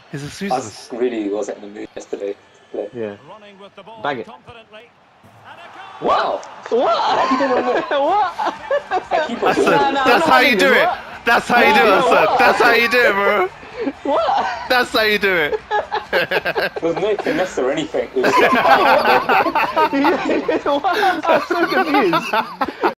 He's a I Susan. really wasn't in the mood yesterday. Play. Yeah. Bag it. Wow. What? Why did you run it? What? That keeper I was said, no, that's how you do it. what? That's how you do it, I said. what? That's how you do it, bro. What? That's how you do it. There was no finesse or anything. It was just like bang, bro. What? I'm so confused.